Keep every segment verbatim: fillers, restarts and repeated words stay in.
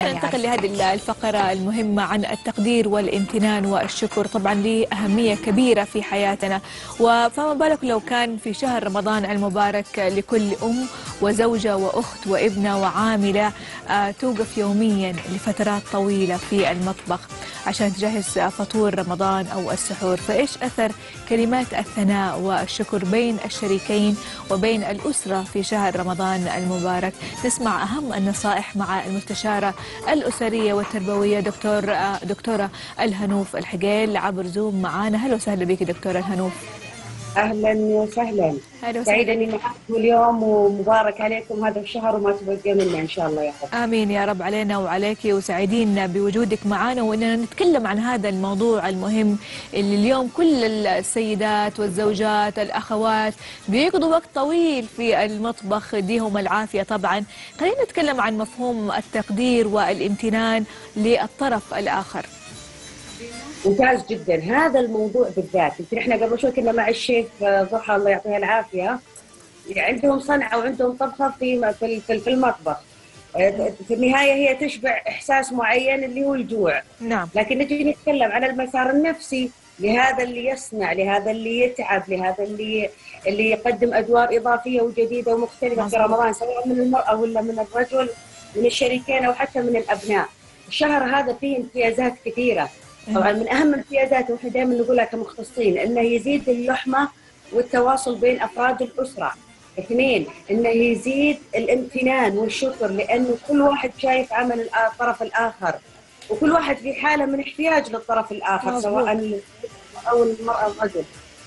خلينا ننتقل لهذه الفقرة المهمة عن التقدير والامتنان والشكر. طبعا له أهمية كبيرة في حياتنا، وفما بالك لو كان في شهر رمضان المبارك لكل أم وزوجة وأخت وابنة وعاملة توقف يوميا لفترات طويلة في المطبخ عشان تجهز فطور رمضان أو السحور. فإيش أثر كلمات الثناء والشكر بين الشريكين وبين الأسرة في شهر رمضان المبارك؟ نسمع أهم النصائح مع المستشارة الأسرية والتربوية دكتور دكتورة الهنوف الحقيل عبر زوم معانا. هلا وسهلا بك دكتورة الهنوف. اهلا وسهلا، سعيده اني معكم اليوم ومبارك عليكم هذا الشهر وما تبقى منا ان شاء الله يا رب. امين يا رب علينا وعليك، وسعيدين بوجودك معنا واننا نتكلم عن هذا الموضوع المهم اللي اليوم كل السيدات والزوجات الاخوات بيقضوا وقت طويل في المطبخ، يديهم العافيه. طبعا خلينا نتكلم عن مفهوم التقدير والامتنان للطرف الاخر. ممتاز جدا هذا الموضوع بالذات. يمكن احنا قبل شوي كنا مع الشيف ضحى الله يعطيها العافيه، عندهم صنعه وعندهم طبخه في في في المطبخ. في النهايه هي تشبع احساس معين اللي هو الجوع. نعم. لكن نجي نتكلم على المسار النفسي لهذا اللي يصنع، لهذا اللي يتعب، لهذا اللي اللي يقدم ادوار اضافيه وجديده ومختلفه مزبوط. في رمضان سواء من المراه ولا من الرجل، من الشريكين او حتى من الابناء. الشهر هذا فيه امتيازات كثيره. طبعا من اهم الامتيازات واحنا دائما نقولها كمختصين انه يزيد اللحمه والتواصل بين افراد الاسره. اثنين، انه يزيد الامتنان والشكر لانه كل واحد شايف عمل الطرف الاخر، وكل واحد في حاله من احتياج للطرف الاخر مزبوط. سواء او المراه او الرجل.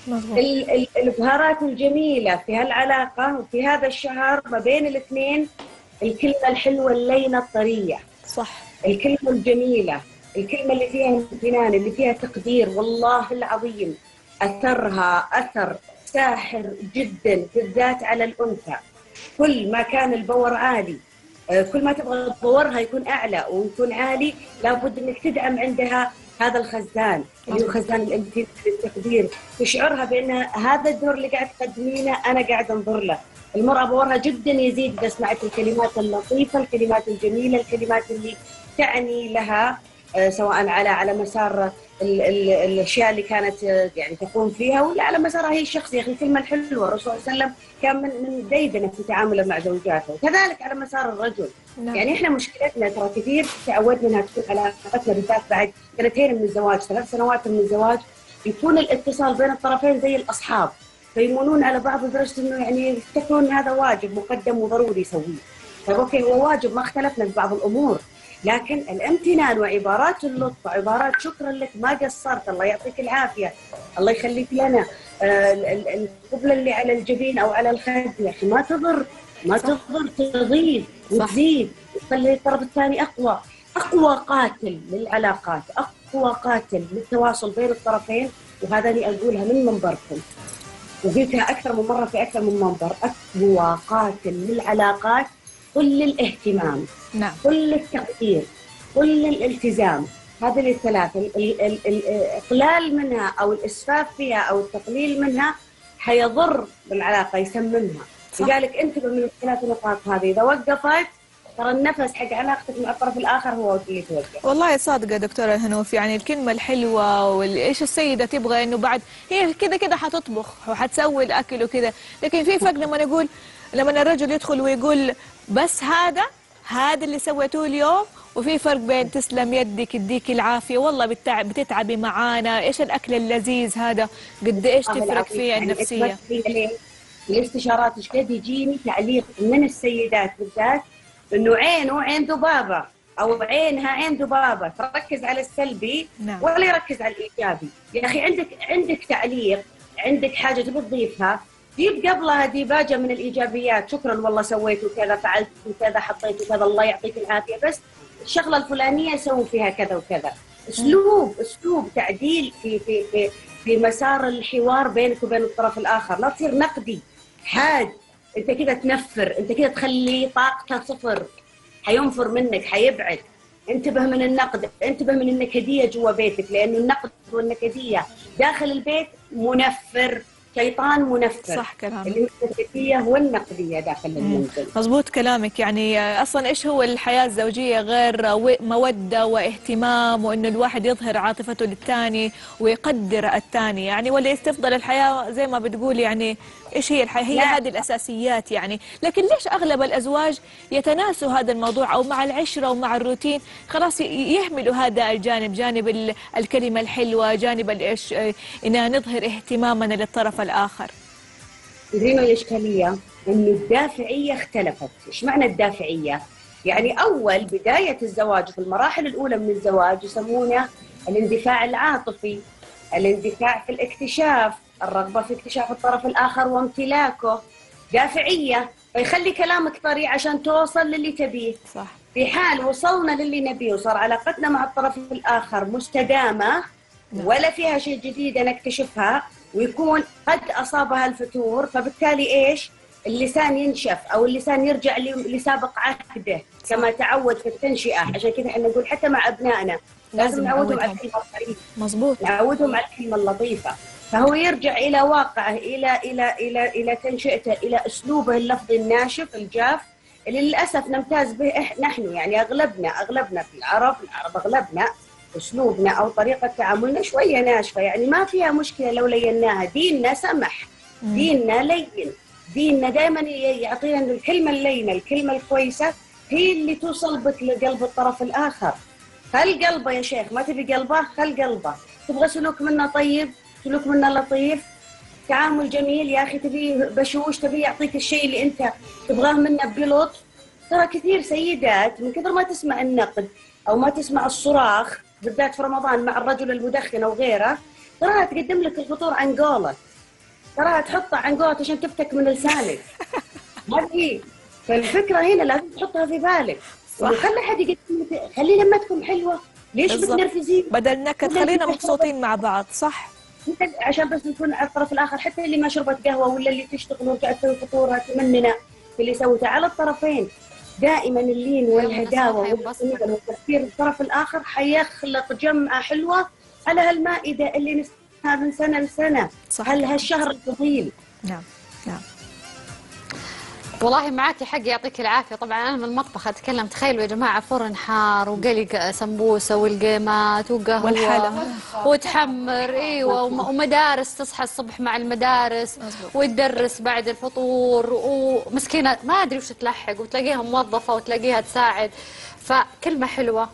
الابهارات الجميله في هالعلاقه وفي هذا الشهر ما بين الاثنين، الكلمه الحلوه اللينه الطريه. صح. الكلمه الجميله، الكلمة اللي فيها امتنان، اللي فيها تقدير، والله العظيم أثرها أثر ساحر جدا بالذات على الأنثى. كل ما كان البور عالي، كل ما تبغى تبورها يكون أعلى ويكون عالي، لابد أنك تدعم عندها هذا الخزان اللي هو خزان الامتنان والتقدير، تشعرها بأن هذا الدور اللي قاعد تقدمينه أنا قاعد أنظر له. المرأة بورها جدا يزيد إذا سمعت الكلمات اللطيفة، الكلمات الجميلة، الكلمات اللي تعني لها سواء على على مسار ال ال الاشياء اللي كانت يعني تقوم فيها ولا على مسارها هي الشخصي. يا اخي الكلمه الحلوه الرسول صلى الله عليه وسلم كان من من ديدنه في تعامله مع زوجاته، وكذلك على مسار الرجل. نعم. يعني احنا مشكلتنا ترى كثير تعودنا انها تكون علاقتنا بالذات بعد سنتين من الزواج، ثلاث سنوات من الزواج، يكون الاتصال بين الطرفين زي الاصحاب، فيمونون على بعض لدرجه انه يعني يفتكرون هذا واجب مقدم وضروري يسويه. طيب اوكي هو واجب، ما اختلفنا في بعض الامور، لكن الامتنان وعبارات اللطف وعبارات شكرا لك ما قصرت، الله يعطيك العافيه، الله يخليك لنا، القبله اللي على الجبين او على الخد يا اخي ما تضر، ما تضر، تضيف وتزيد وتخلي الطرف الثاني اقوى. اقوى قاتل للعلاقات، اقوى قاتل للتواصل بين الطرفين، وهذا اللي اقولها من منبركم وقلتها اكثر من مره في اكثر من منبر، اقوى قاتل للعلاقات كل الاهتمام. نعم. كل التقدير، كل الالتزام، هذه الثلاثة الإقلال منها أو الإسفاف فيها أو التقليل منها حيضر بالعلاقة، يسممها. لذلك انتبه من الثلاث نقاط هذه، إذا وقفت ترى النفس حق علاقتك مع الطرف الآخر هو اللي يتوقف. والله صادقة دكتورة الهنوف، يعني الكلمة الحلوة والإيش السيدة تبغى إنه بعد هي كذا كذا حتطبخ وحتسوي الأكل وكذا، لكن في فرق لما نقول لما الرجل يدخل ويقول بس هذا هذا اللي سويتوه اليوم، وفي فرق بين تسلم يدك يديك العافيه والله بتتعب بتتعبي معانا، ايش الاكل اللذيذ هذا، قد ايش تفرق في يعني النفسيه. الاستشارات ايش قد يجيني تعليق من السيدات بالذات انه عينه عين ذبابه او عينها عين ذبابه، تركز على السلبي. نعم. ولا يركز على الايجابي. يا اخي عندك عندك تعليق، عندك حاجه تبي تضيفها، جيب قبلها ديباجه من الايجابيات، شكرا والله سويت وكذا، فعلت وكذا، حطيت وكذا، الله يعطيك العافيه، بس الشغله الفلانيه سووا فيها كذا وكذا. اسلوب اسلوب تعديل في في في في مسار الحوار بينك وبين الطرف الاخر، لا تصير نقدي حاد، انت كذا تنفر، انت كذا تخلي طاقته صفر، حينفر منك، حيبعد. انتبه من النقد، انتبه من النكديه جوا بيتك، لانه النقد والنكديه داخل البيت منفر شيطان منفر. صح كلامك. اللي هي النفسية والنقدية داخل المنزل. مضبوط كلامك. يعني أصلا إيش هو الحياة الزوجية غير مودة واهتمام، وإنه الواحد يظهر عاطفته للثاني ويقدر الثاني، يعني ولا يستفضل الحياة زي ما بتقول. يعني إيش هي الحياة؟ هي هذه الأساسيات يعني. لكن ليش أغلب الأزواج يتناسوا هذا الموضوع، أو مع العشرة ومع الروتين خلاص يهملوا هذا الجانب، جانب الكلمة الحلوة، جانب الإيش، إن نظهر اهتمامنا للطرف الآخر؟ تدرين الإشكالية؟ إنه الدافعية اختلفت. إيش معنى الدافعية؟ يعني أول بداية الزواج في المراحل الأولى من الزواج يسمونه الاندفاع العاطفي، الاندفاع في الاكتشاف، الرغبة في اكتشاف الطرف الآخر وامتلاكه، دافعية، فيخلي كلامك طريق عشان توصل للي تبيه. صح. في حال وصلنا للي نبيه وصار علاقتنا مع الطرف الآخر مستدامة ولا فيها شيء جديد نكتشفها، ويكون قد أصابها الفتور، فبالتالي إيش؟ اللسان ينشف أو اللسان يرجع لسابق عهده كما تعود في التنشئة. عشان كذا احنا نقول حتى مع أبنائنا لازم نعودهم على الكلمة الطريفة. مظبوط. نعودهم على الكلمة اللطيفة، فهو يرجع إلى واقعه، إلى إلى إلى إلى تنشئته، إلى أسلوبه اللفظي الناشف الجاف اللي للأسف نمتاز به نحن. يعني أغلبنا أغلبنا في العرب العرب أغلبنا أسلوبنا أو طريقة تعاملنا شوية ناشفة، يعني ما فيها مشكلة لو ليناها. ديننا سمح، ديننا لين، ديننا دائما يعطينا الكلمة اللينة، الكلمة الكويسة هي اللي توصل بك لقلب الطرف الآخر. خل قلبه يا شيخ، ما تبي قلبه خل قلبه. تبغى سلوك منه طيب، سلوك منه لطيف، تعامل جميل، يا أخي تبي بشوش، تبي يعطيك الشيء اللي أنت تبغاه منه بلطف. ترى كثير سيدات من كثر ما تسمع النقد أو ما تسمع الصراخ بالذات في رمضان مع الرجل المدخن أو غيره، تراها تقدم لك الفطور عن قولة، تراها تحطها عن قولة عشان تفتك من لسانك. هذه فالفكرة هنا لازم تحطها في بالك. وخلي حد يقدم لك، خلي لمتكم حلوة، ليش بتنرفزين؟ بدل نكد خلينا مبسوطين مع بعض. صح. عشان بس نكون على الطرف الآخر، حتى اللي ما شربت قهوة ولا اللي تشتغل وقاعد تسوي فطورها تمننا في اللي سوته، على الطرفين دائما اللين والهداوة والتفكير الطرف الآخر حيخلق جمعة حلوة على هالمائدة اللي نسمعها من سنة لسنة. هل هالشهر الطويل. نعم نعم. والله معاكي حق، يعطيك العافيه. طبعا انا من المطبخ اتكلم، تخيلوا يا جماعه فرن حار وقلق سمبوسه والقيمات وقهوه والحلا وتحمر، ايوه، ومدارس تصحى الصبح مع المدارس وتدرس بعد الفطور، ومسكينه ما ادري وش تلحق، وتلاقيها موظفه وتلاقيها تساعد. فكلمه حلوه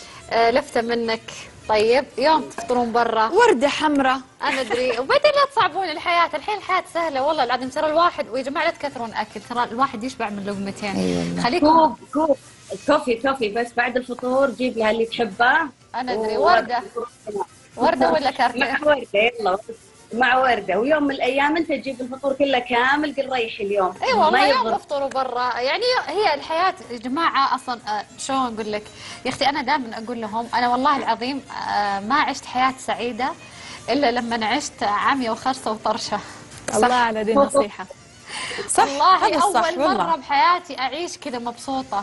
آه لفته منك. طيب يوم تفطرون برا وردة حمراء، انا ادري. وبعدين لا تصعبون الحياه، الحين الحياه سهله والله العظيم. ترى الواحد، ويا جماعه لا تكثرون اكل، ترى الواحد يشبع من لقمتين. أيوة. خليكم كوب كوب كوفي كوفي بس بعد الفطور جيب لها اللي تحبه. انا ادري ورده ورده ولا كركه مع ورده، يلا مع ورده. ويوم من الايام انت تجيب الفطور كله كامل، قل ريح اليوم. اي أيوة والله يوم بفطروا برا. يعني هي الحياه يا جماعه اصلا آه شلون اقول لك يا اختي، انا دائما اقول لهم انا والله العظيم آه ما عشت حياه سعيده الا لما عشت عاميه وخرصه وطرشه. الله على دي النصيحه. صح والله اول مره بحياتي اعيش كذا مبسوطه.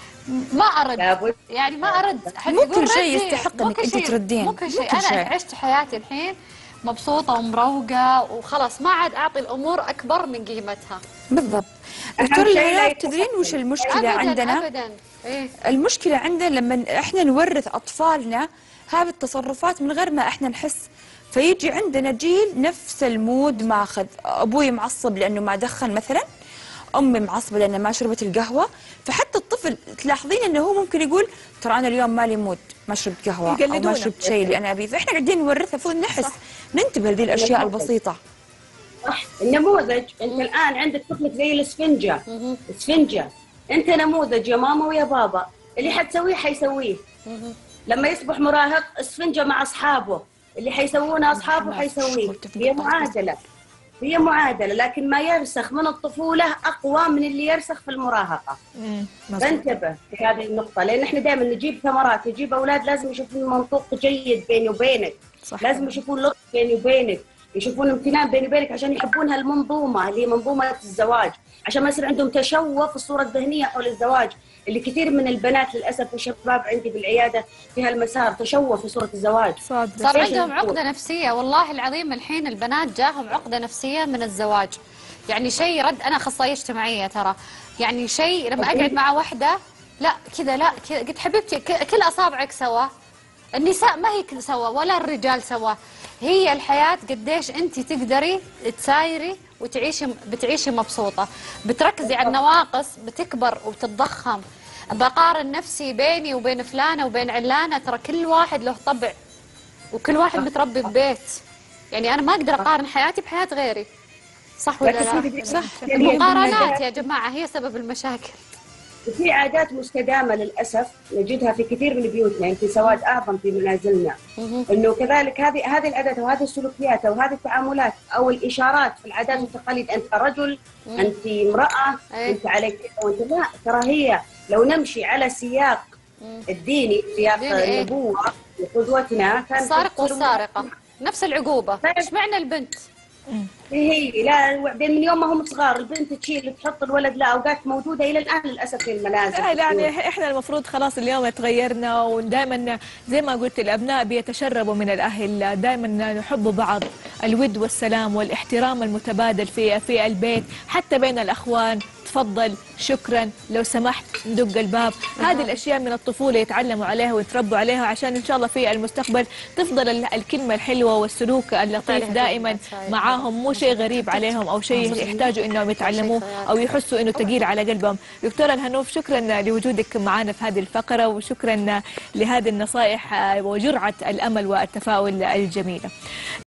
ما ارد يعني ما ارد. مو كل شيء يستحق انك انت تردين، مو كل شيء. انا عشت حياتي الحين مبسوطة ومروقة وخلاص، ما عاد أعطي الأمور أكبر من قيمتها. بالضبط. دكتور الهيام، تدرين وش المشكلة أبداً عندنا؟ أبداً. إيه؟ المشكلة عندنا لما إحنا نورث أطفالنا هذه التصرفات من غير ما إحنا نحس، فيجي عندنا جيل نفس المود ماخذ. أبوي معصب لأنه ما دخن مثلاً، أمي معصبة لأنها ما شربت القهوة، فحتى الطفل تلاحظين أنه هو ممكن يقول ترى أنا اليوم مالي مود، ما شربت قهوة أو ما شربت شيء اللي أنا أبيه. فإحنا قاعدين نورثها، فوق نحس صح. ننتبه لهذه الأشياء البسيطة. صح. النموذج أنت الآن عندك طفلك زي الإسفنجة، إسفنجة. أنت نموذج يا ماما ويا بابا، اللي حتسويه حيسويه. لما يصبح مراهق إسفنجة مع أصحابه، اللي حيسوونه أصحابه حيسويه. هي معادلة، هي معادلة، لكن ما يرسخ من الطفولة أقوى من اللي يرسخ في المراهقة. فانتبه في هذه النقطة، لأن احنا دائما نجيب ثمرات، نجيب أولاد لازم يشوفون منطوق جيد بيني وبينك، صح. لازم يشوفون لطف بيني وبينك، يشوفون امتنان بيني وبينك عشان يحبون هالمنظومه اللي هي منظومه الزواج، عشان ما يصير عندهم تشوه في الصوره الذهنيه حول الزواج، اللي كثير من البنات للاسف والشباب عندي بالعياده في هالمسار تشوه في صوره الزواج. صار عندهم عقده نفسيه، والله العظيم الحين البنات جاهم عقده نفسيه من الزواج. يعني شيء رد، انا اخصائيه اجتماعيه ترى، يعني شيء لما اقعد مع واحده لا كذا لا كذا، قلت حبيبتي كل اصابعك سوا، النساء ما هي كل سوا ولا الرجال سوا، هي الحياه قديش انت تقدري تسايري وتعيشي، بتعيشي مبسوطه، بتركزي على النواقص بتكبر وتتضخم. بقارن نفسي بيني وبين فلانه وبين علانه، ترى كل واحد له طبع وكل واحد متربي ببيت، يعني انا ما اقدر اقارن حياتي بحياه غيري، صح ولا لا؟ صح. المقارنات يا جماعه هي سبب المشاكل. وفي عادات مستدامه للاسف نجدها في كثير من بيوتنا، يمكن سواد اعظم في منازلنا، انه كذلك هذه هذه العادات وهذه السلوكيات او هذه التعاملات او الاشارات في العادات والتقاليد، انت رجل، انت امراه، انت عليك وانت لا، ترى هي لو نمشي على سياق الديني، سياق النبوه وقدوتنا، كان السارق والسارقه نفس العقوبه، ايش معنى البنت؟ هي لا، وبعدين من يوم ما هم صغار البنت تشيل تحط الولد، لا اوقات موجوده الى الان للاسف في المنازل. يعني احنا المفروض خلاص اليوم تغيرنا، ودائما زي ما قلت الابناء بيتشربوا من الاهل، دائما نحب بعض، الود والسلام والاحترام المتبادل في في البيت، حتى بين الاخوان، تفضل، شكرا، لو سمحت، ندق الباب، هذه الاشياء من الطفوله يتعلموا عليها ويتربوا عليها، عشان ان شاء الله في المستقبل تفضل الكلمه الحلوه والسلوك اللطيف دائما معاهم، مو شيء غريب عليهم او شيء يحتاجوا انهم يتعلموه او يحسوا انه ثقيل على قلبهم. دكتوره الهنوف، شكرا لوجودك معنا في هذه الفقره، وشكرا لهذه النصائح وجرعه الامل والتفاؤل الجميله.